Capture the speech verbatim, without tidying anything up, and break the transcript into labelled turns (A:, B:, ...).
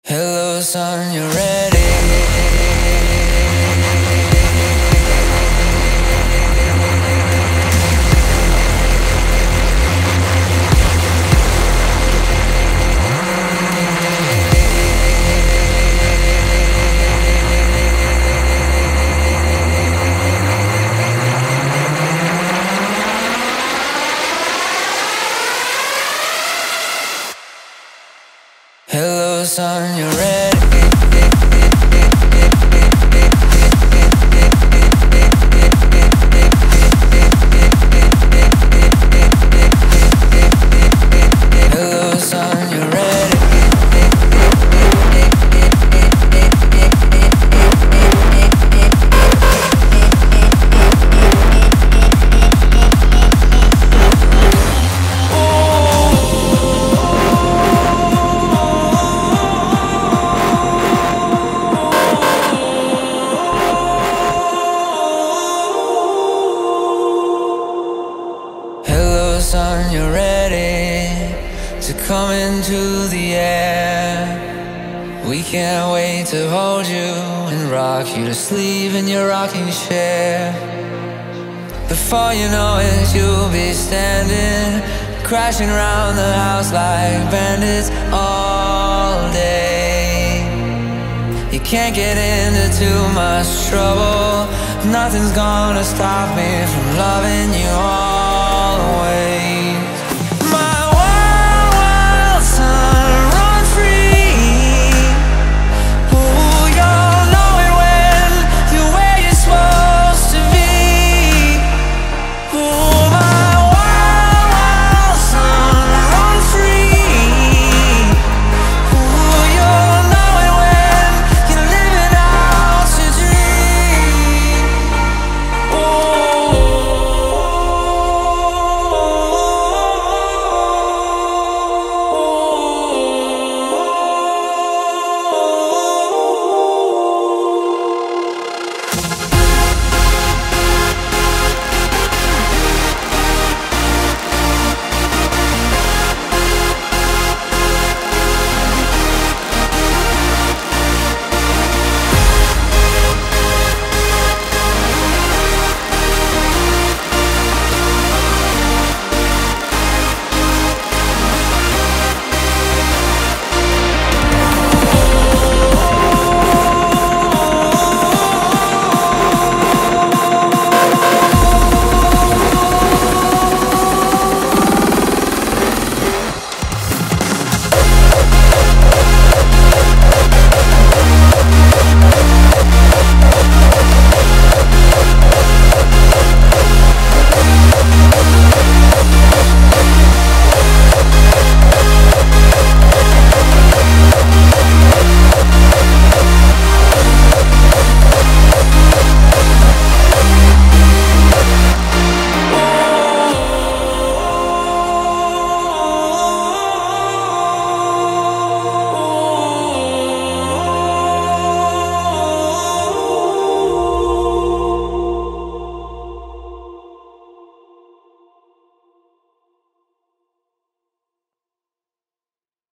A: Hello, son, you ready? Hello, son, you ready? Hello, son, you ready? Hello, son, you ready to come into the air? We can't wait to hold you and rock you to sleep in your rocking chair. Before you know it, you'll be standing, crashing around the house like bandits all day. You can't get into too much trouble. Nothing's gonna stop me from loving you all